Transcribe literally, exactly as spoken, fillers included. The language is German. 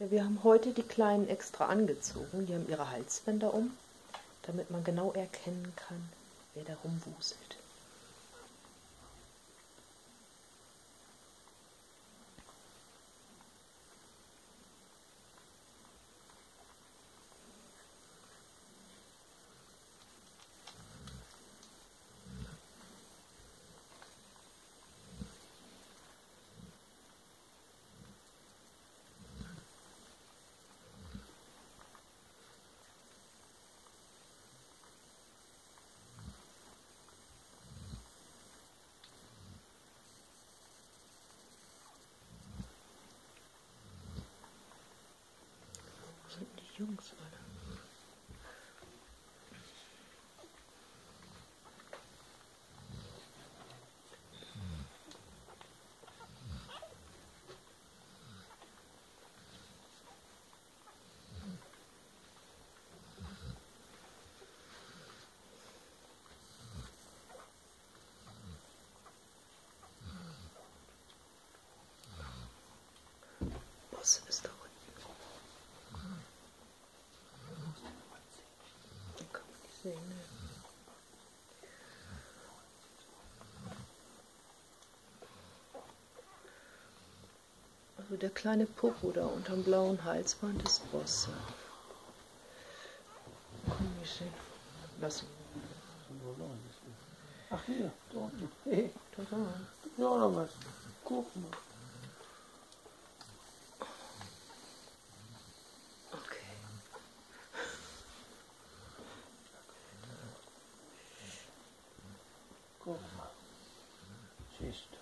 Ja, wir haben heute die Kleinen extra angezogen, die haben ihre Halsbänder um, damit man genau erkennen kann, wer da rumwuselt. Wo sind die Jungs alle? Was ist da unten? Da kann man nicht sehen, ne? Also der kleine Popo da unterm blauen Halsband ist Bosse. Kann ich sehen. Lassen. Ach hier, da unten. Hey, Da, da. ja, noch was. Guck mal. Okay. Guck mal. Siehst du.